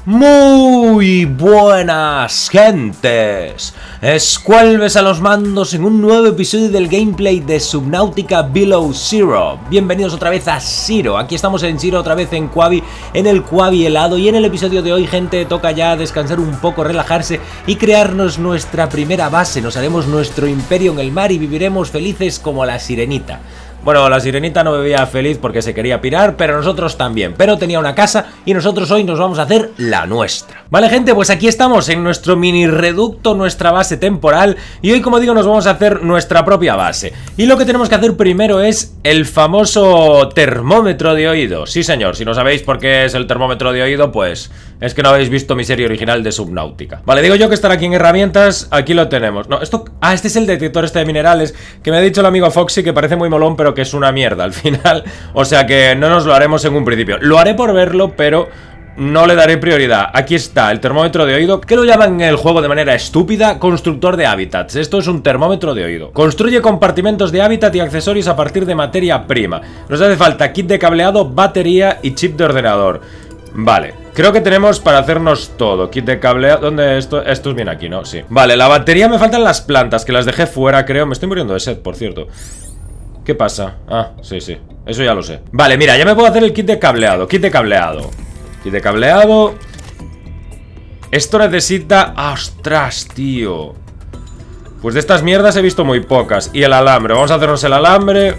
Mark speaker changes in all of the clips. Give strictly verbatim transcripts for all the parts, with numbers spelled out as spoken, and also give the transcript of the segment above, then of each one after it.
Speaker 1: Muy buenas gentes, Squalves a los mandos en un nuevo episodio del gameplay de Subnautica Below Zero. Bienvenidos otra vez a Zero, aquí estamos en Zero otra vez en Quavi, en el Quavi helado. Y en el episodio de hoy, gente, toca ya descansar un poco, relajarse y crearnos nuestra primera base. Nos haremos nuestro imperio en el mar y viviremos felices como la sirenita. Bueno, la sirenita no vivía feliz porque se quería pirar, pero nosotros también. Pero tenía una casa y nosotros hoy nos vamos a hacer la nuestra. Vale, gente, pues aquí estamos en nuestro mini reducto, nuestra base temporal. Y hoy, como digo, nos vamos a hacer nuestra propia base. Y lo que tenemos que hacer primero es el famoso termómetro de oído. Sí, señor, si no sabéis por qué es el termómetro de oído, pues es que no habéis visto mi serie original de Subnautica. Vale, digo yo que estar aquí en herramientas, aquí lo tenemos. No, esto... Ah, este es el detector este de minerales, que me ha dicho el amigo Foxy que parece muy molón, pero que es una mierda al final. O sea que no nos lo haremos en un principio. Lo haré por verlo, pero no le daré prioridad. Aquí está el termómetro de oído, que lo llaman en el juego de manera estúpida constructor de hábitats. Esto es un termómetro de oído. Construye compartimentos de hábitat y accesorios a partir de materia prima. Nos hace falta kit de cableado, batería y chip de ordenador. Vale, creo que tenemos para hacernos todo. Kit de cableado, ¿dónde esto? Esto es bien aquí, ¿no? Sí. Vale, la batería me faltan las plantas, que las dejé fuera, creo. Me estoy muriendo de sed, por cierto. ¿Qué pasa? Ah, sí, sí, eso ya lo sé. Vale, mira, ya me puedo hacer el kit de cableado. Kit de cableado Kit de cableado. Esto necesita... ¡Ostras, tío! Pues de estas mierdas he visto muy pocas. Y el alambre, vamos a hacernos el alambre.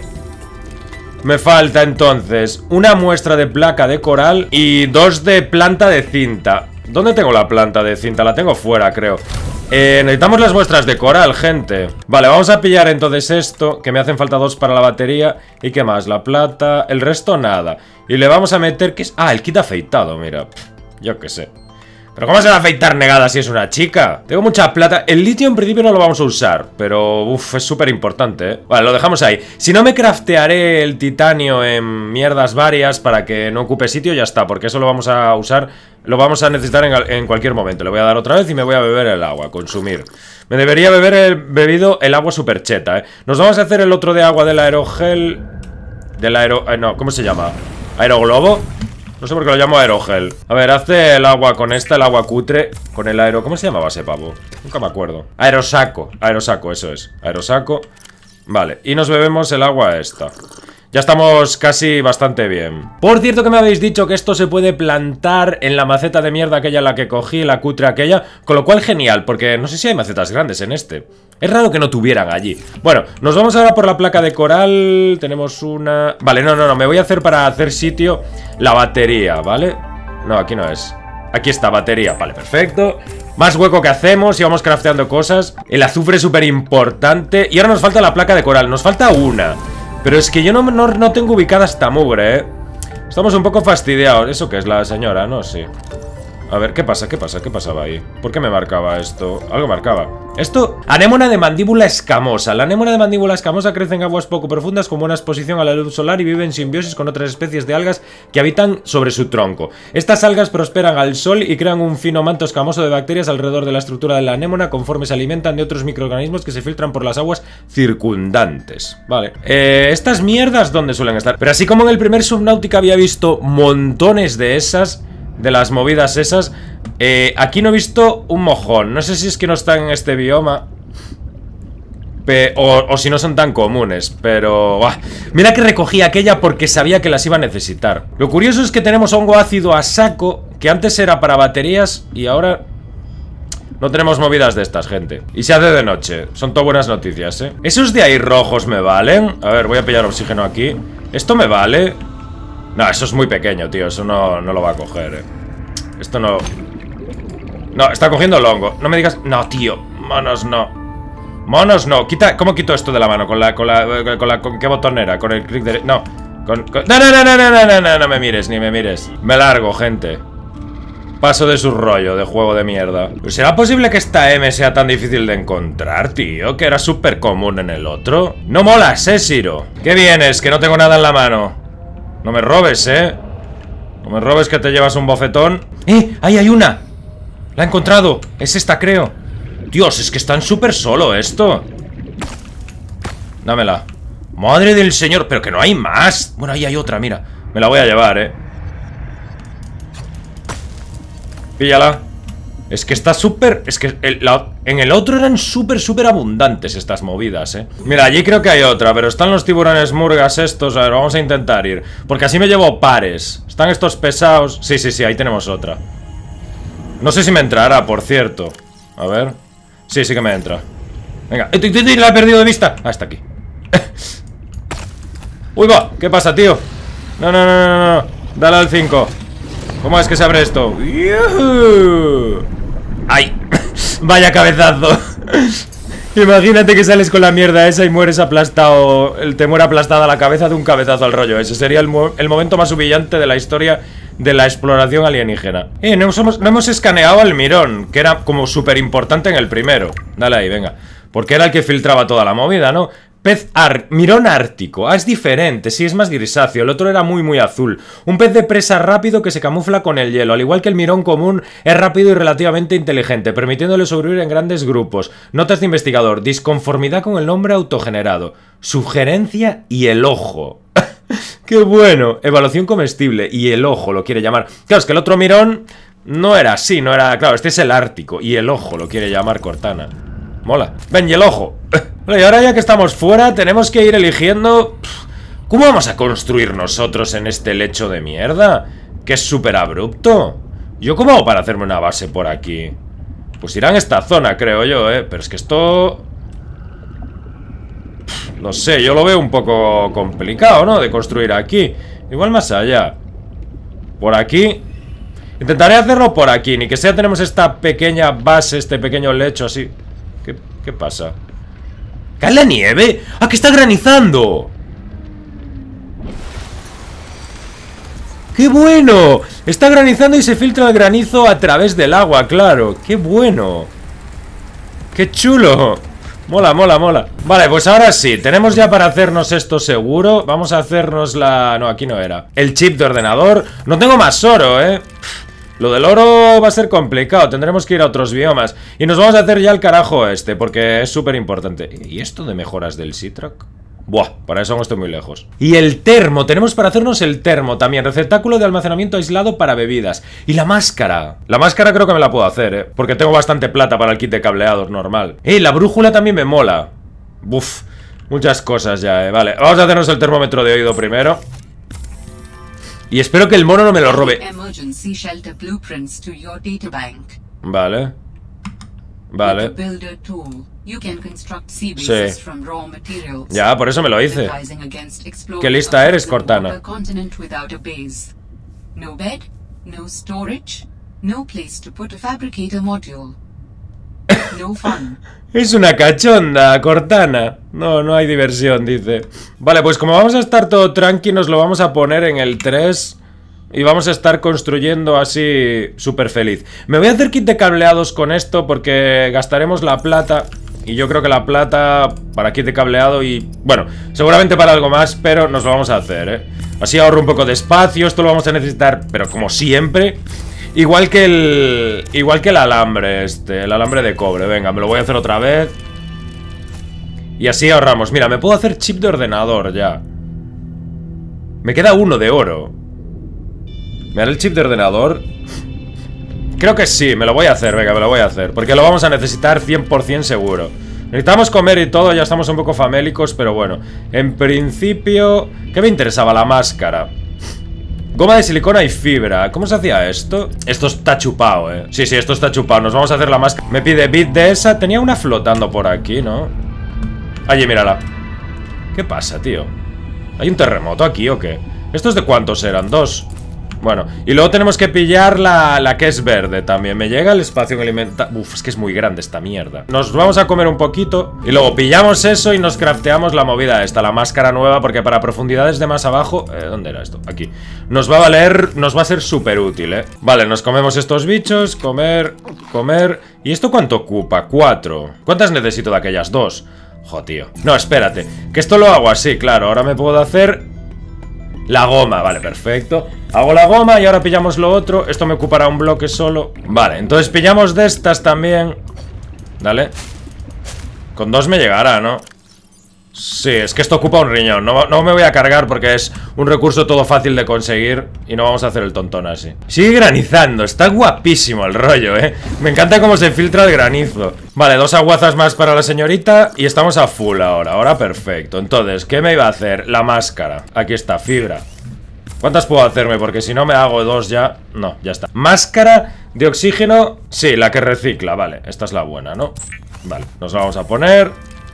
Speaker 1: Me falta entonces una muestra de placa de coral y dos de planta de cinta. ¿Dónde tengo la planta de cinta? La tengo fuera, creo. Eh, necesitamos las muestras de coral, gente. Vale, vamos a pillar entonces esto, que me hacen falta dos para la batería. ¿Y qué más? La plata, el resto nada. Y le vamos a meter... ¿qué es? Ah, el kit afeitado, mira. Yo qué sé. ¿Pero cómo se va a afeitar negada si es una chica? Tengo mucha plata. El litio en principio no lo vamos a usar, pero uff, es súper importante, ¿eh? Vale, lo dejamos ahí. Si no, me craftearé el titanio en mierdas varias para que no ocupe sitio y ya está, porque eso lo vamos a usar, lo vamos a necesitar en, en cualquier momento. Le voy a dar otra vez y me voy a beber el agua, consumir. Me debería beber el bebido el agua super cheta, ¿eh? Nos vamos a hacer el otro de agua del aerogel. Del aero... Eh, no, ¿cómo se llama? ¿Aeroglobo? No sé por qué lo llamo aerogel. A ver, hace el agua con esta, el agua cutre. Con el aero... ¿Cómo se llamaba ese pavo? Nunca me acuerdo. Aerosaco. Aerosaco, eso es. Aerosaco. Vale, y nos bebemos el agua esta. Ya estamos casi bastante bien. Por cierto que me habéis dicho que esto se puede plantar en la maceta de mierda aquella la que cogí, la cutre aquella. Con lo cual genial, porque no sé si hay macetas grandes en este. Es raro que no tuvieran allí. Bueno, nos vamos ahora por la placa de coral. Tenemos una... Vale, no, no, no, me voy a hacer para hacer sitio la batería, ¿vale? No, aquí no es. Aquí está, batería, vale, perfecto. Más hueco que hacemos y vamos crafteando cosas. El azufre es súper importante. Y ahora nos falta la placa de coral, nos falta una. Pero es que yo no, no, no tengo ubicada esta mugre, ¿eh? Estamos un poco fastidiados. ¿Eso qué es, la señora? No, sí. A ver, ¿qué pasa? ¿Qué pasa? ¿Qué pasaba ahí? ¿Por qué me marcaba esto? Algo marcaba. Esto... Anémona de mandíbula escamosa. La anémona de mandíbula escamosa crece en aguas poco profundas con buena exposición a la luz solar y vive en simbiosis con otras especies de algas que habitan sobre su tronco. Estas algas prosperan al sol y crean un fino manto escamoso de bacterias alrededor de la estructura de la anémona conforme se alimentan de otros microorganismos que se filtran por las aguas circundantes. Vale. Eh, ¿Estas mierdas dónde suelen estar? Pero así como en el primer Subnautica había visto montones de esas... De las movidas esas, eh, aquí no he visto un mojón. No sé si es que no están en este bioma, Pe o, o si no son tan comunes. Pero... ¡buah! Mira que recogí aquella porque sabía que las iba a necesitar. Lo curioso es que tenemos hongo ácido a saco, que antes era para baterías y ahora no tenemos movidas de estas, gente. Y se hace de noche. Son todas buenas noticias, ¿eh? Esos de ahí rojos me valen. A ver, voy a pillar oxígeno aquí. Esto me vale. No, eso es muy pequeño, tío. Eso no, no lo va a coger, eh. Esto no... No, está cogiendo el hongo. No me digas... No, tío. Monos no. Monos no. Quita... ¿Cómo quito esto de la mano? Con la... Con la... Con la... ¿Con qué botón era? Con el clic de... No. Con... con... No, no, no, no, no, no, no, no. No me mires, ni me mires. Me largo, gente. Paso de su rollo de juego de mierda. ¿Será posible que esta M sea tan difícil de encontrar, tío? Que era súper común en el otro. No molas, eh, Zero. ¿Qué vienes? Que no tengo nada en la mano. No me robes, eh. No me robes que te llevas un bofetón. ¡Eh! ¡Ahí hay una! La he encontrado. Es esta, creo. Dios, es que están súper solo esto. Dámela. Madre del señor, pero que no hay más. Bueno, ahí hay otra, mira. Me la voy a llevar, eh. Píllala. Es que está súper... Es que el, la, en el otro eran súper, súper abundantes estas movidas, eh. Mira, allí creo que hay otra, pero están los tiburones murgas estos. A ver, vamos a intentar ir, porque así me llevo pares. Están estos pesados. Sí, sí, sí, ahí tenemos otra. No sé si me entrará, por cierto. A ver. Sí, sí que me entra. Venga, la he perdido de vista. Ah, está aquí. Uy, va, ¿qué pasa, tío? No, no, no, no, no. Dale al cinco. ¿Cómo es que se abre esto? ¡Yuhu! ¡Ay! Vaya cabezazo. Imagínate que sales con la mierda esa y mueres aplastado. Te muere aplastada la cabeza de un cabezazo al rollo. Ese sería el, mo el momento más humillante de la historia de la exploración alienígena. Eh, no hemos, no hemos escaneado al mirón, que era como súper importante en el primero. Dale ahí, venga. Porque era el que filtraba toda la movida, ¿no? Pez ar... mirón ártico. Ah, es diferente, sí, es más grisáceo. El otro era muy, muy azul. Un pez de presa rápido que se camufla con el hielo. Al igual que el mirón común, es rápido y relativamente inteligente, permitiéndole sobrevivir en grandes grupos. Notas de investigador. Disconformidad con el nombre autogenerado. Sugerencia y el ojo. ¡Qué bueno! Evaluación comestible. Y el ojo lo quiere llamar. Claro, es que el otro mirón no era así, no era... Claro, este es el ártico. Y el ojo lo quiere llamar Cortana. Mola. Ven, y el ojo. Vale, y ahora ya que estamos fuera, tenemos que ir eligiendo... ¿Cómo vamos a construir nosotros en este lecho de mierda? Que es súper abrupto. ¿Yo cómo hago para hacerme una base por aquí? Pues irá en esta zona, creo yo, ¿eh? Pero es que esto... No sé, yo lo veo un poco complicado, ¿no? De construir aquí. Igual más allá. Por aquí. Intentaré hacerlo por aquí. Ni que sea tenemos esta pequeña base, este pequeño lecho así. ¿Qué, qué pasa? ¿Cae la nieve? ¡Ah, que está granizando! ¡Qué bueno! Está granizando y se filtra el granizo a través del agua, claro. ¡Qué bueno! ¡Qué chulo! Mola, mola, mola. Vale, pues ahora sí, tenemos ya para hacernos esto seguro. Vamos a hacernos la... No, aquí no era. El chip de ordenador. No tengo más oro, eh. Lo del oro va a ser complicado. Tendremos que ir a otros biomas. Y nos vamos a hacer ya el carajo este, porque es súper importante. ¿Y esto de mejoras del Seatrack? Buah, para eso no estoy muy lejos. Y el termo, tenemos para hacernos el termo también. Receptáculo de almacenamiento aislado para bebidas. Y la máscara. La máscara creo que me la puedo hacer, eh. Porque tengo bastante plata para el kit de cableados normal. Eh, la brújula también me mola. Buf, muchas cosas ya, eh. Vale, vamos a hacernos el termómetro de oído primero. Y espero que el mono no me lo robe. Vale. Vale. Sí. Ya, por eso me lo hice. ¿Qué lista eres, Cortana? Es una cachonda, Cortana. No, no hay diversión, dice. Vale, pues como vamos a estar todo tranqui, nos lo vamos a poner en el tres. Y vamos a estar construyendo así súper feliz. Me voy a hacer kit de cableados con esto porque gastaremos la plata. Y yo creo que la plata para kit de cableado y... Bueno, seguramente para algo más, pero nos lo vamos a hacer, ¿eh? Así ahorro un poco de espacio, esto lo vamos a necesitar, pero como siempre. Igual que el... Igual que el alambre este, el alambre de cobre. Venga, me lo voy a hacer otra vez. Y así ahorramos. Mira, me puedo hacer chip de ordenador ya. Me queda uno de oro. ¿Me haré el chip de ordenador? Creo que sí, me lo voy a hacer, venga, me lo voy a hacer. Porque lo vamos a necesitar cien por cien seguro. Necesitamos comer y todo, ya estamos un poco famélicos, pero bueno. En principio... ¿Qué me interesaba? La máscara. Goma de silicona y fibra. ¿Cómo se hacía esto? Esto está chupado, eh. Sí, sí, esto está chupado. Nos vamos a hacer la máscara. Me pide bit de esa. Tenía una flotando por aquí, ¿no? Allí, mírala. ¿Qué pasa, tío? ¿Hay un terremoto aquí o qué? ¿Estos de cuántos eran? Dos. Bueno, y luego tenemos que pillar la, la que es verde también. Me llega el espacio alimentario. Uf, es que es muy grande esta mierda. Nos vamos a comer un poquito y luego pillamos eso y nos crafteamos la movida esta, la máscara nueva, porque para profundidades de más abajo... Eh, ¿dónde era esto? Aquí. Nos va a valer... Nos va a ser súper útil, ¿eh? Vale, nos comemos estos bichos. Comer, comer... ¿Y esto cuánto ocupa? Cuatro. ¿Cuántas necesito de aquellas? Dos. Jo, tío. No, espérate. Que esto lo hago así, claro. Ahora me puedo hacer... La goma, vale, perfecto. Hago la goma y ahora pillamos lo otro. Esto me ocupará un bloque solo. Vale, entonces pillamos de estas también. Dale. Con dos me llegará, ¿no? Sí, es que esto ocupa un riñón. No, no me voy a cargar porque es un recurso todo fácil de conseguir. Y no vamos a hacer el tontón así. Sigue granizando, está guapísimo el rollo, eh. Me encanta cómo se filtra el granizo. Vale, dos aguazas más para la señorita. Y estamos a full ahora, ahora perfecto. Entonces, ¿qué me iba a hacer? La máscara, aquí está, fibra. ¿Cuántas puedo hacerme? Porque si no me hago dos ya... No, ya está. Máscara de oxígeno. Sí, la que recicla, vale, esta es la buena, ¿no? Vale, nos la vamos a poner.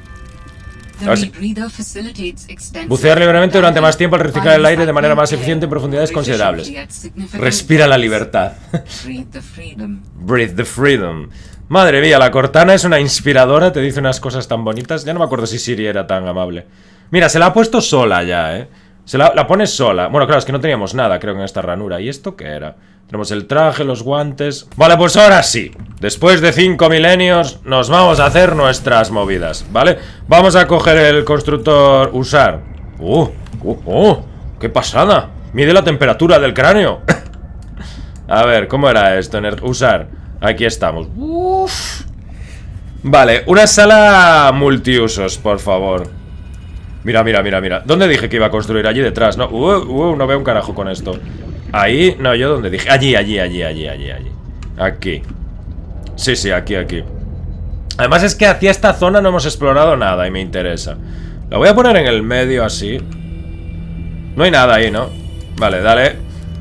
Speaker 1: Bucear libremente durante más tiempo al reciclar el aire de manera más eficiente en profundidades considerables. Respira la libertad. Breathe the freedom. Madre mía, la Cortana es una inspiradora, te dice unas cosas tan bonitas. Ya no me acuerdo si Siri era tan amable. Mira, se la ha puesto sola ya, eh. Se la, la pone sola. Bueno, claro, es que no teníamos nada, creo, en esta ranura. ¿Y esto qué era? Tenemos el traje, los guantes... Vale, pues ahora sí. Después de cinco milenios nos vamos a hacer nuestras movidas, ¿vale? Vamos a coger el constructor... Usar. ¡Uh! ¡Uh! ¡Oh! ¡Qué pasada! Mide la temperatura del cráneo. A ver, ¿cómo era esto? Usar. Aquí estamos. Uf. Vale, una sala multiusos, por favor. Mira, mira, mira, mira. ¿Dónde dije que iba a construir? Allí detrás, ¿no? Uh, uh, no veo un carajo con esto. Ahí, no, yo donde dije. Allí, allí, allí, allí, allí, allí. Aquí. Sí, sí, aquí, aquí. Además es que hacia esta zona no hemos explorado nada y me interesa. La voy a poner en el medio así. No hay nada ahí, ¿no? Vale, dale.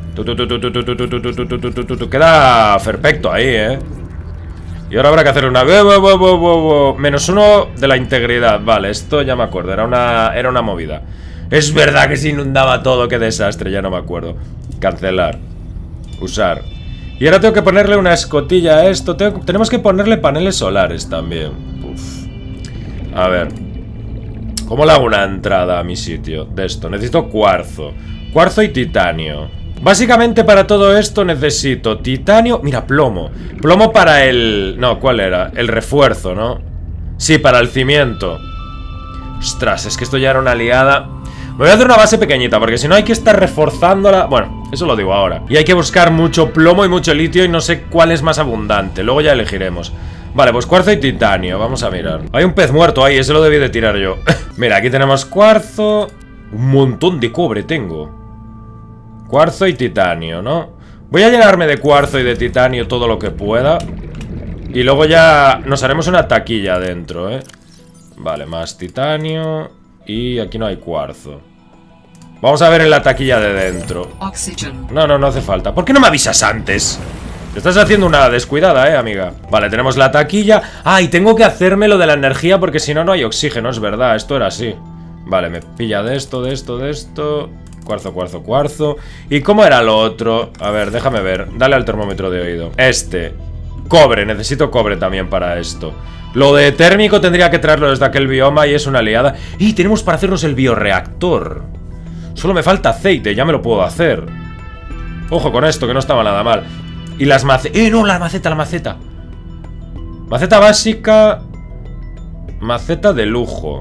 Speaker 1: Queda perfecto ahí, ¿eh? Y ahora habrá que hacer una... Menos uno de la integridad. Vale, esto ya me acuerdo. Era una, era una movida. Es verdad que se inundaba todo. Qué desastre, ya no me acuerdo. Cancelar. Usar. Y ahora tengo que ponerle una escotilla a esto. Tengo, tenemos que ponerle paneles solares también. Uf. A ver. ¿Cómo le hago una entrada a mi sitio de esto? Necesito cuarzo. Cuarzo y titanio. Básicamente para todo esto necesito titanio... Mira, plomo. Plomo para el... No, ¿cuál era? El refuerzo, ¿no? Sí, para el cimiento. Ostras, es que esto ya era una liada. Me voy a hacer una base pequeñita, porque si no hay que estar reforzándola. Bueno, eso lo digo ahora. Y hay que buscar mucho plomo y mucho litio y no sé cuál es más abundante. Luego ya elegiremos. Vale, pues cuarzo y titanio, vamos a mirar. Hay un pez muerto ahí, ese lo debí de tirar yo. Mira, aquí tenemos cuarzo. Un montón de cobre tengo. Cuarzo y titanio, ¿no? Voy a llenarme de cuarzo y de titanio todo lo que pueda. Y luego ya nos haremos una taquilla adentro, ¿eh? Vale, más titanio. Y aquí no hay cuarzo. Vamos a ver en la taquilla de dentro. No, no, no hace falta. ¿Por qué no me avisas antes? Te estás haciendo una descuidada, ¿eh, amiga? Vale, tenemos la taquilla. Ah, y tengo que hacerme lo de la energía porque si no, no hay oxígeno, es verdad. Esto era así. Vale, me pilla de esto, de esto, de esto... Cuarzo, cuarzo, cuarzo. ¿Y cómo era lo otro? A ver, déjame ver. Dale al termómetro de oído. Este. Cobre, necesito cobre también para esto. Lo de térmico tendría que traerlo desde aquel bioma y es una liada. Y tenemos para hacernos el bioreactor. Solo me falta aceite, ya me lo puedo hacer. Ojo con esto, que no estaba nada mal. Y las macetas... ¡Eh, no! La maceta, la maceta. Maceta básica. Maceta de lujo.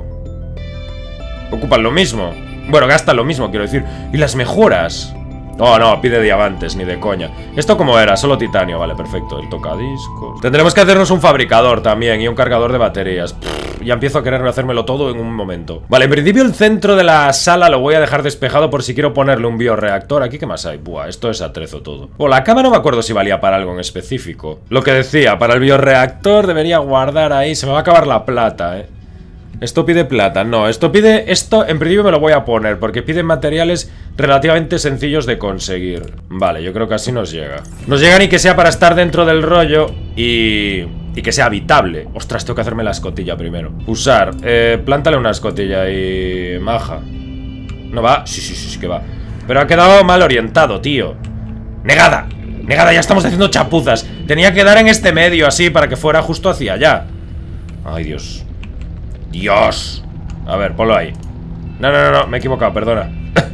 Speaker 1: Ocupan lo mismo. Bueno, gasta lo mismo, quiero decir. ¿Y las mejoras? Oh, no, pide diamantes, ni de coña. ¿Esto cómo era? Solo titanio, vale, perfecto. El tocadiscos. Tendremos que hacernos un fabricador también y un cargador de baterías. Pff, ya empiezo a querer hacérmelo todo en un momento. Vale, en principio el centro de la sala lo voy a dejar despejado por si quiero ponerle un bioreactor. ¿Aquí qué más hay? Buah, esto es atrezo todo. Bueno, la cama no me acuerdo si valía para algo en específico. Lo que decía, para el bioreactor debería guardar ahí. Se me va a acabar la plata, eh. Esto pide plata, no, esto pide... Esto en principio me lo voy a poner porque pide materiales relativamente sencillos de conseguir. Vale, yo creo que así nos llega. Nos llega ni que sea para estar dentro del rollo y... y que sea habitable. Ostras, tengo que hacerme la escotilla primero. Usar, eh, plántale una escotilla y... Maja. ¿No va? Sí, sí, sí, sí que va. Pero ha quedado mal orientado, tío. ¡Negada! ¡Negada! Ya estamos haciendo chapuzas. Tenía que dar en este medio así para que fuera justo hacia allá. Ay, Dios. Dios. A ver, ponlo ahí. No, no, no, no, me he equivocado, perdona.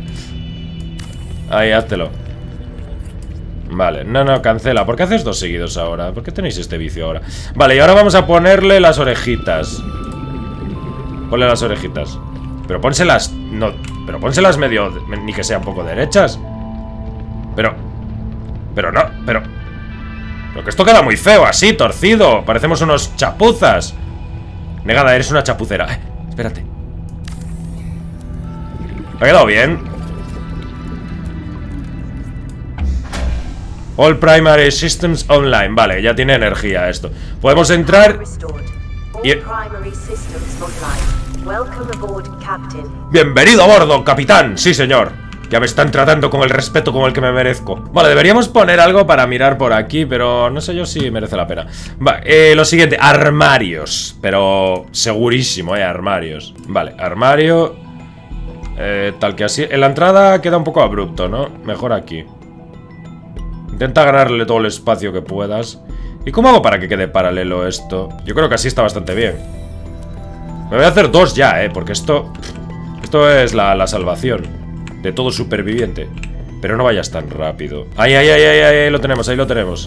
Speaker 1: Ahí, háztelo. Vale, no, no, cancela. ¿Por qué haces dos seguidos ahora? ¿Por qué tenéis este vicio ahora? Vale, y ahora vamos a ponerle las orejitas. Ponle las orejitas. Pero pónselas... No, pero pónselas medio... Ni que sean un poco derechas. Pero... Pero no, pero... Pero que esto queda muy feo así, torcido. Parecemos unos chapuzas. Negada, eres una chapucera. Eh, espérate. Ha quedado bien. All Primary Systems Online. Vale, ya tiene energía esto. Podemos entrar y... Bienvenido a bordo, capitán. Sí, señor. Ya me están tratando con el respeto con el que me merezco. Vale, deberíamos poner algo para mirar por aquí, pero no sé yo si merece la pena. Vale, eh, lo siguiente, armarios. Pero segurísimo, eh, armarios. Vale, armario. Eh, tal que así. En la entrada queda un poco abrupto, ¿no? Mejor aquí. Intenta ganarle todo el espacio que puedas. ¿Y cómo hago para que quede paralelo esto? Yo creo que así está bastante bien. Me voy a hacer dos ya, eh, porque esto... Esto es la, la salvación de todo superviviente. Pero no vayas tan rápido. Ahí, ahí, ahí, ahí, ahí, lo tenemos, ahí lo tenemos.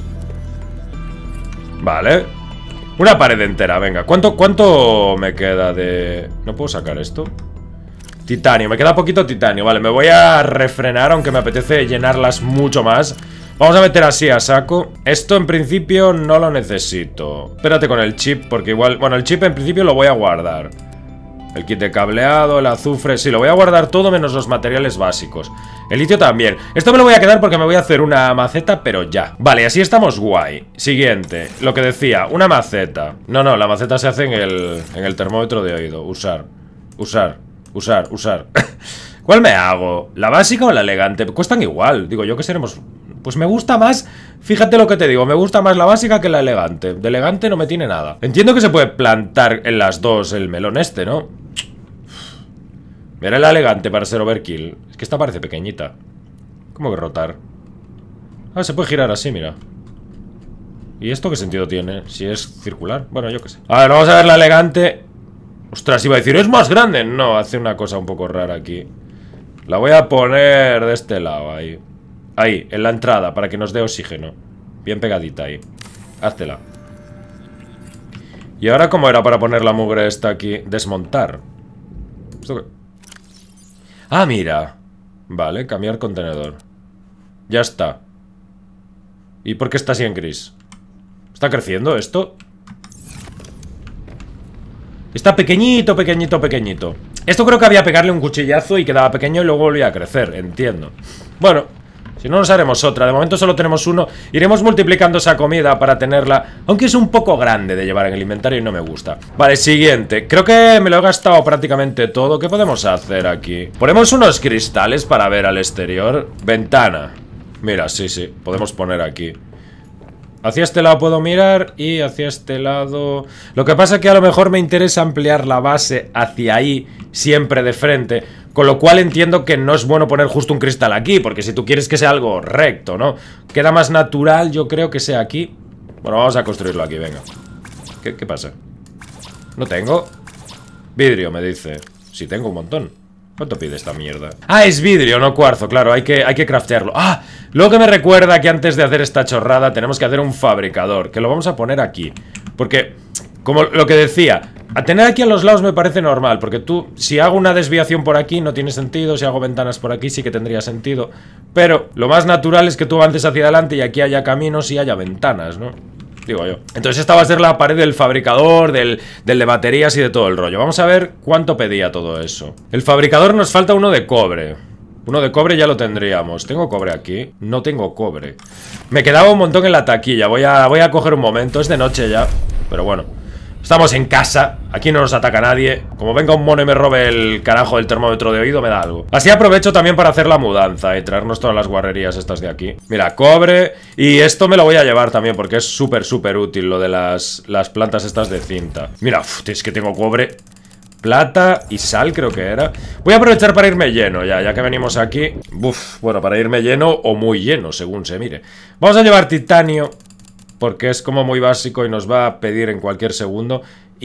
Speaker 1: Vale. Una pared entera, venga. ¿Cuánto, cuánto me queda de...? ¿No puedo sacar esto? Titanio, me queda poquito titanio. Vale, me voy a refrenar, aunque me apetece llenarlas mucho más. Vamos a meter así a saco. Esto en principio no lo necesito. Espérate con el chip, porque igual... Bueno, el chip en principio lo voy a guardar. El kit de cableado, el azufre... Sí, lo voy a guardar todo menos los materiales básicos. El litio también. Esto me lo voy a quedar porque me voy a hacer una maceta, pero ya. Vale, así estamos guay. Siguiente, lo que decía, una maceta. No, no, la maceta se hace en el, en el termómetro de oído. Usar, usar, usar, usar. ¿Cuál me hago? ¿La básica o la elegante? Cuestan igual, digo yo que seremos... Pues me gusta más, fíjate lo que te digo, me gusta más la básica que la elegante. De elegante no me tiene nada. Entiendo que se puede plantar en las dos el melón este, ¿no? Mira la elegante para ser overkill. Es que esta parece pequeñita. ¿Cómo que rotar? Ah, se puede girar así, mira. ¿Y esto qué sentido tiene? Si es circular. Bueno, yo qué sé. A ver, vamos a ver la elegante. Ostras, iba a decir, ¿es más grande? No, hace una cosa un poco rara aquí. La voy a poner de este lado, ahí. Ahí, en la entrada, para que nos dé oxígeno. Bien pegadita ahí. Háztela. ¿Y ahora cómo era para poner la mugre esta aquí? Desmontar. ¿Esto qué? Ah, mira. Vale, cambiar contenedor. Ya está. ¿Y por qué está así en gris? ¿Está creciendo esto? Está pequeñito, pequeñito, pequeñito. Esto creo que había que pegarle un cuchillazo y quedaba pequeño y luego volvía a crecer, entiendo. Bueno... Si no nos haremos otra, de momento solo tenemos uno. Iremos multiplicando esa comida para tenerla. Aunque es un poco grande de llevar en el inventario y no me gusta. Vale, siguiente. Creo que me lo he gastado prácticamente todo. ¿Qué podemos hacer aquí? Ponemos unos cristales para ver al exterior. Ventana. Mira, sí, sí, podemos poner aquí. Hacia este lado puedo mirar y hacia este lado... Lo que pasa es que a lo mejor me interesa ampliar la base hacia ahí, siempre de frente. Con lo cual entiendo que no es bueno poner justo un cristal aquí, porque si tú quieres que sea algo recto, ¿no? Queda más natural, yo creo que sea aquí. Bueno, vamos a construirlo aquí, venga. ¿Qué, qué pasa? ¿No tengo? Vidrio, me dice. Sí, tengo un montón. ¿Cuánto pide esta mierda? Ah, es vidrio, no cuarzo, claro, hay que, hay que craftearlo. Ah, lo que me recuerda que antes de hacer esta chorrada tenemos que hacer un fabricador, que lo vamos a poner aquí. Porque, como lo que decía, a tener aquí a los lados me parece normal, porque tú, si hago una desviación por aquí no tiene sentido, si hago ventanas por aquí sí que tendría sentido. Pero lo más natural es que tú avances hacia adelante y aquí haya caminos y haya ventanas, ¿no? Digo yo. Entonces esta va a ser la pared del fabricador, del, del de baterías y de todo el rollo. Vamos a ver cuánto pedía todo eso. El fabricador nos falta uno de cobre. Uno de cobre ya lo tendríamos. ¿Tengo cobre aquí? No tengo cobre. Me quedaba un montón en la taquilla. Voy a, voy a coger un momento. Es de noche ya. Pero bueno. Estamos en casa, aquí no nos ataca nadie. Como venga un mono y me robe el carajo del termómetro de oído, me da algo. Así aprovecho también para hacer la mudanza y traernos todas las guarrerías estas de aquí. Mira, cobre. Y esto me lo voy a llevar también porque es súper, súper útil lo de las, las plantas estas de cinta. Mira, uf, es que tengo cobre, plata y sal creo que era. Voy a aprovechar para irme lleno ya, ya que venimos aquí. Uf, bueno, para irme lleno o muy lleno, según se mire. Vamos a llevar titanio, porque es como muy básico y nos va a pedir en cualquier segundo.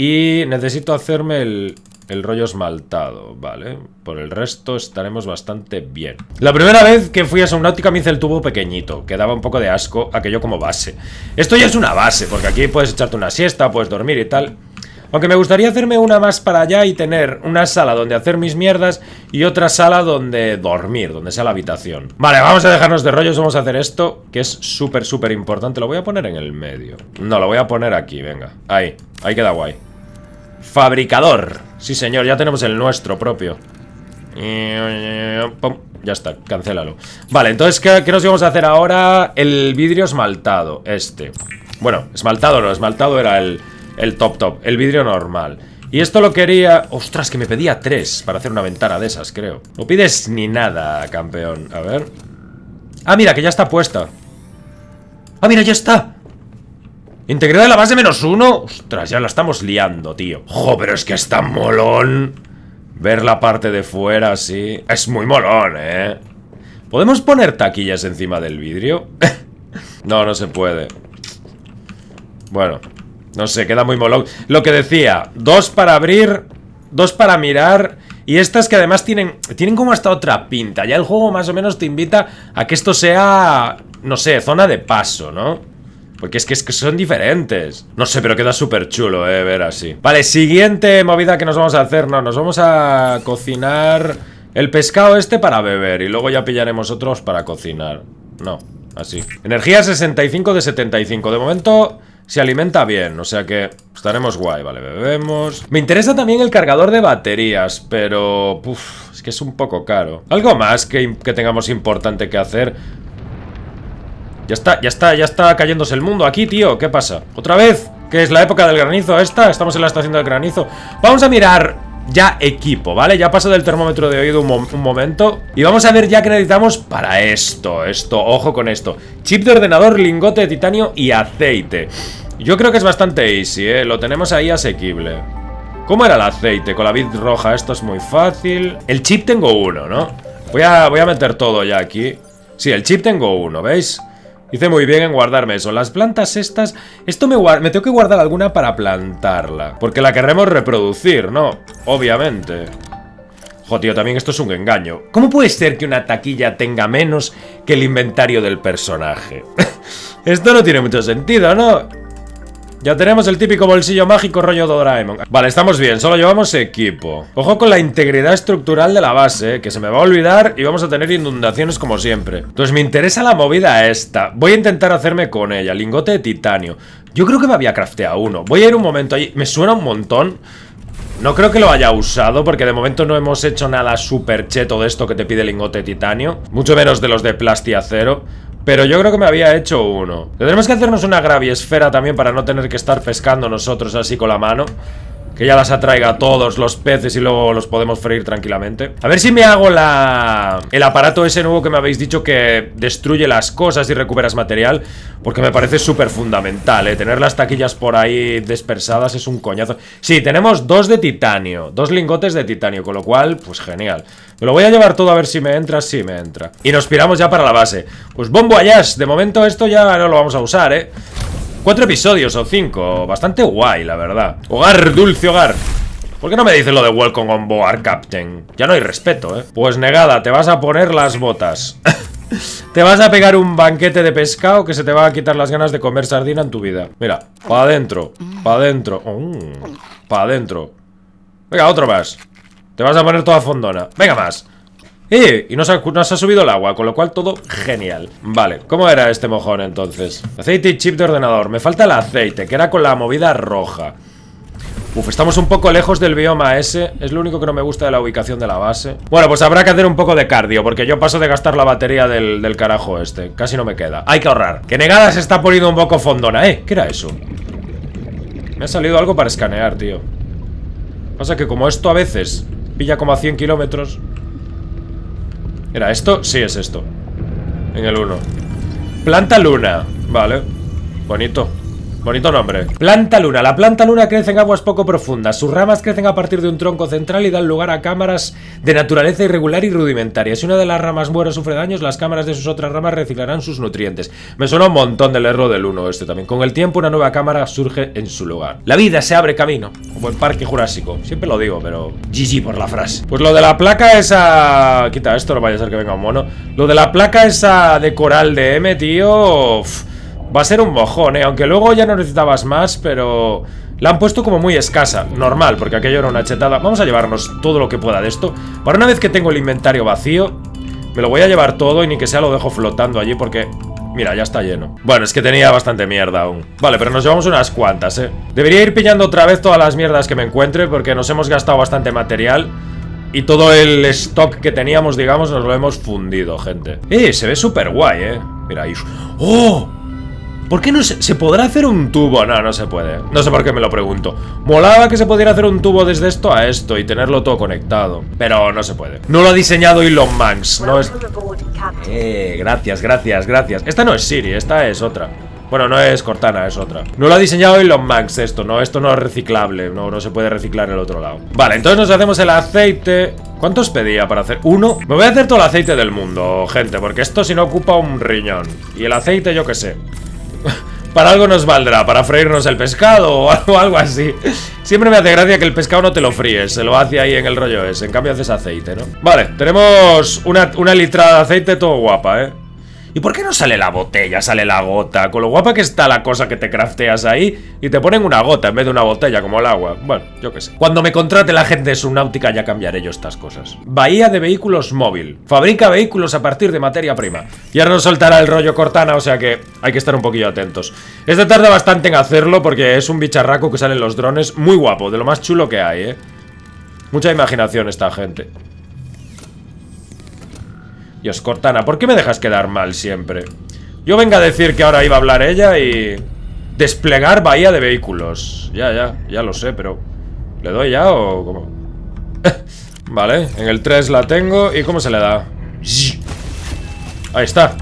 Speaker 1: Y necesito hacerme el, el rollo esmaltado, ¿vale? Por el resto estaremos bastante bien. La primera vez que fui a Subnautica me hice el tubo pequeñito, que daba un poco de asco aquello como base. Esto ya es una base, porque aquí puedes echarte una siesta, puedes dormir y tal. Aunque me gustaría hacerme una más para allá y tener una sala donde hacer mis mierdas y otra sala donde dormir, donde sea la habitación. Vale, vamos a dejarnos de rollos, vamos a hacer esto, que es súper, súper importante. Lo voy a poner en el medio. No, lo voy a poner aquí, venga. Ahí, ahí queda guay. Fabricador. Sí, señor, ya tenemos el nuestro propio. Pum. Ya está, cancélalo. Vale, entonces, ¿qué, ¿qué nos íbamos a hacer ahora? El vidrio esmaltado, este. Bueno, esmaltado no, esmaltado era el, el top top. El vidrio normal. Y esto lo quería... Ostras, que me pedía tres para hacer una ventana de esas, creo. No pides ni nada, campeón. A ver. Ah, mira, que ya está puesta. Ah, mira, ya está. Integridad de la base menos uno. Ostras, ya la estamos liando, tío. Jo, pero es que es tan molón ver la parte de fuera así. Es muy molón, ¿eh? ¿Podemos poner taquillas encima del vidrio? No, no se puede. Bueno, no sé, queda muy molón. Lo que decía, dos para abrir, dos para mirar. Y estas que además tienen, tienen como hasta otra pinta. Ya el juego más o menos te invita a que esto sea, no sé, zona de paso, ¿no? Porque es que, es que son diferentes. No sé, pero queda súper chulo, eh, ver así. Vale, siguiente movida que nos vamos a hacer. No, nos vamos a cocinar el pescado este para beber. Y luego ya pillaremos otros para cocinar. No, así. Energía sesenta y cinco de setenta y cinco. De momento se alimenta bien, o sea que estaremos guay. Vale, bebemos. Me interesa también el cargador de baterías, pero... Uf, es que es un poco caro. Algo más que, que tengamos importante que hacer. Ya está, ya está, ya está cayéndose el mundo aquí, tío. ¿Qué pasa? ¿Otra vez? ¿Qué es la época del granizo esta? Estamos en la estación del granizo. Vamos a mirar ya equipo, ¿vale? Ya paso del termómetro de oído un, mo un momento. Y vamos a ver ya qué necesitamos para esto. Esto, ojo con esto. Chip de ordenador, lingote de titanio y aceite. Yo creo que es bastante easy, ¿eh? Lo tenemos ahí asequible. ¿Cómo era el aceite? Con la bit roja, esto es muy fácil. El chip tengo uno, ¿no? Voy a, voy a meter todo ya aquí. Sí, el chip tengo uno, ¿veis? Hice muy bien en guardarme eso. Las plantas estas... Esto me, me tengo que guardar alguna para plantarla. Porque la querremos reproducir, ¿no? Obviamente. Jo, tío, también esto es un engaño. ¿Cómo puede ser que una taquilla tenga menos que el inventario del personaje? Esto no tiene mucho sentido, ¿no? Ya tenemos el típico bolsillo mágico rollo Doraemon. Vale, estamos bien, solo llevamos equipo. Ojo con la integridad estructural de la base, eh, que se me va a olvidar y vamos a tener inundaciones como siempre. Entonces me interesa la movida esta. Voy a intentar hacerme con ella, lingote de titanio. Yo creo que me había crafteado uno. Voy a ir un momento ahí, me suena un montón. No creo que lo haya usado, porque de momento no hemos hecho nada súper cheto de esto que te pide lingote de titanio. Mucho menos de los de plastiacero. Pero yo creo que me había hecho uno. Tendremos que hacernos una graviesfera también para no tener que estar pescando nosotros así con la mano. Que ya las atraiga todos los peces y luego los podemos freír tranquilamente. A ver si me hago la... el aparato ese nuevo que me habéis dicho que destruye las cosas y recuperas material. Porque me parece súper fundamental, ¿eh? Tener las taquillas por ahí dispersadas es un coñazo. Sí, tenemos dos de titanio. Dos lingotes de titanio, con lo cual, pues genial. Me lo voy a llevar todo a ver si me entra. Sí, me entra. Y nos piramos ya para la base. Pues bombo allá. De momento esto ya no lo vamos a usar, ¿eh? Cuatro episodios o cinco, bastante guay, la verdad. Hogar, dulce hogar. ¿Por qué no me dices lo de Welcome on board, Captain? Ya no hay respeto, ¿eh? Pues negada, te vas a poner las botas. Te vas a pegar un banquete de pescado que se te va a quitar las ganas de comer sardina en tu vida. Mira, pa' adentro, pa' adentro, oh, pa' adentro. Venga, otro más. Te vas a poner toda fondona. Venga, más. ¡Eh! Y nos ha, nos ha subido el agua, con lo cual todo genial. Vale, ¿cómo era este mojón entonces? Aceite y chip de ordenador. Me falta el aceite, que era con la movida roja. Uf, estamos un poco lejos del bioma ese. Es lo único que no me gusta de la ubicación de la base. Bueno, pues habrá que hacer un poco de cardio, porque yo paso de gastar la batería del, del carajo este. Casi no me queda. Hay que ahorrar. Que negada se está poniendo un poco fondona. ¿Eh? ¿Qué era eso? Me ha salido algo para escanear, tío. Pasa que como esto a veces pilla como a cien kilómetros... ¿Era esto? Sí, es esto. En el uno. Planta luna. Vale. Bonito. Bonito nombre. Planta luna. La planta luna crece en aguas poco profundas. Sus ramas crecen a partir de un tronco central y dan lugar a cámaras de naturaleza irregular y rudimentaria. Si una de las ramas muere o sufre daños, las cámaras de sus otras ramas reciclarán sus nutrientes. Me suena un montón del error del uno este también. Con el tiempo una nueva cámara surge en su lugar. La vida se abre camino, como el Parque Jurásico. Siempre lo digo, pero... G G por la frase. Pues lo de la placa esa... Quita esto, no vaya a ser que venga un mono. Lo de la placa esa de coral de M, tío... Uf. Va a ser un mojón, ¿eh? Aunque luego ya no necesitabas más, pero... La han puesto como muy escasa. Normal, porque aquello era una chetada. Vamos a llevarnos todo lo que pueda de esto. Para una vez que tengo el inventario vacío, me lo voy a llevar todo y ni que sea lo dejo flotando allí porque... Mira, ya está lleno. Bueno, es que tenía bastante mierda aún. Vale, pero nos llevamos unas cuantas, ¿eh? Debería ir pillando otra vez todas las mierdas que me encuentre porque nos hemos gastado bastante material. Y todo el stock que teníamos, digamos, nos lo hemos fundido, gente. Eh, se ve súper guay, eh. Mira ahí. ¡Oh! ¿Por qué no se, se podrá hacer un tubo? No, no se puede. No sé por qué me lo pregunto. Molaba que se pudiera hacer un tubo desde esto a esto y tenerlo todo conectado. Pero no se puede. No lo ha diseñado Elon Musk. No es... Eh, gracias, gracias, gracias. Esta no es Siri, esta es otra. Bueno, no es Cortana, es otra. No lo ha diseñado Elon Musk esto, no, esto no es reciclable. No, no se puede reciclar en el otro lado. Vale, entonces nos hacemos el aceite. ¿Cuántos pedía para hacer? Uno. Me voy a hacer todo el aceite del mundo, gente, porque esto si no ocupa un riñón. Y el aceite, yo qué sé. Para algo nos valdrá, para freírnos el pescado o algo, algo así. Siempre me hace gracia que el pescado no te lo fríes, se lo hace ahí en el rollo ese. En cambio haces aceite, ¿no? Vale, tenemos una, una litrada de aceite todo guapa, ¿eh? ¿Y por qué no sale la botella? Sale la gota. Con lo guapa que está la cosa que te crafteas ahí y te ponen una gota en vez de una botella como el agua. Bueno, yo qué sé. Cuando me contrate la gente de Subnautica ya cambiaré yo estas cosas. Bahía de vehículos móvil. Fabrica vehículos a partir de materia prima. Y ahora nos soltará el rollo Cortana, o sea que hay que estar un poquillo atentos. Este tarda bastante en hacerlo porque es un bicharraco que sale en los drones. Muy guapo, de lo más chulo que hay, ¿eh? Mucha imaginación esta gente. Dios, Cortana, ¿por qué me dejas quedar mal siempre? Yo venga a decir que ahora iba a hablar ella y... Desplegar bahía de vehículos. Ya, ya, ya lo sé, pero... ¿Le doy ya o cómo? Vale, en el tres la tengo. ¿Y cómo se le da? Ahí está.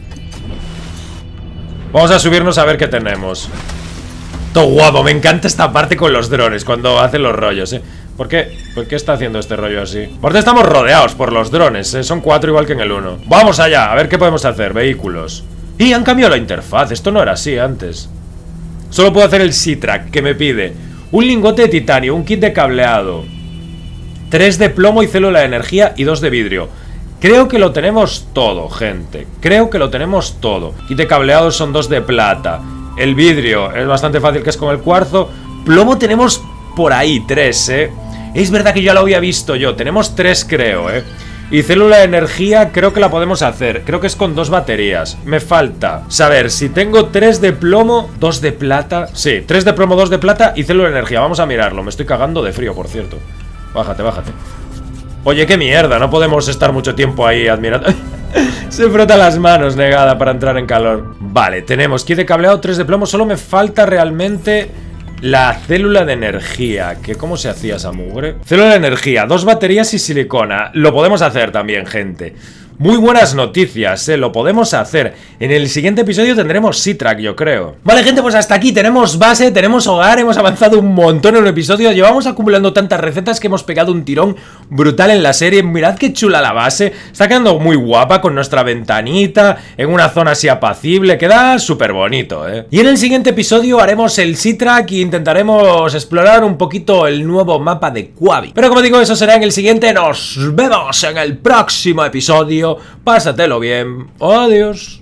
Speaker 1: Vamos a subirnos a ver qué tenemos. Todo guapo, me encanta esta parte con los drones cuando hacen los rollos, eh. ¿Por qué? ¿Por qué está haciendo este rollo así? Porque estamos rodeados por los drones, ¿eh? Son cuatro igual que en el uno. Vamos allá, a ver qué podemos hacer. Vehículos. Y han cambiado la interfaz, esto no era así antes. Solo puedo hacer el C-Track, que me pide un lingote de titanio, un kit de cableado, tres de plomo y célula de energía y dos de vidrio. Creo que lo tenemos todo, gente. Creo que lo tenemos todo. Kit de cableado son dos de plata. El vidrio es bastante fácil, que es con el cuarzo. Plomo tenemos por ahí tres, ¿eh? Es verdad que ya lo había visto yo. Tenemos tres, creo, ¿eh? Y célula de energía creo que la podemos hacer. Creo que es con dos baterías. Me falta saber si tengo tres de plomo, dos de plata. Sí, tres de plomo, dos de plata y célula de energía. Vamos a mirarlo. Me estoy cagando de frío, por cierto. Bájate, bájate. Oye, qué mierda. No podemos estar mucho tiempo ahí admirando. Se frota las manos, negada, para entrar en calor. Vale, tenemos kit de cableado, tres de plomo. Solo me falta realmente... la célula de energía. ¿Qué, ¿Cómo se hacía esa mugre? Célula de energía, dos baterías y silicona. Lo podemos hacer también, gente. Muy buenas noticias, ¿eh? Lo podemos hacer. En el siguiente episodio tendremos C-Track, yo creo. Vale, gente, pues hasta aquí. Tenemos base, tenemos hogar. Hemos avanzado un montón en un episodio. Llevamos acumulando tantas recetas que hemos pegado un tirón brutal en la serie. Mirad qué chula la base. Está quedando muy guapa con nuestra ventanita, en una zona así apacible. Queda súper bonito, ¿eh? Y en el siguiente episodio haremos el C-Track e intentaremos explorar un poquito el nuevo mapa de Quavi. Pero como digo, eso será en el siguiente. Nos vemos en el próximo episodio. Pásatelo bien. Adiós.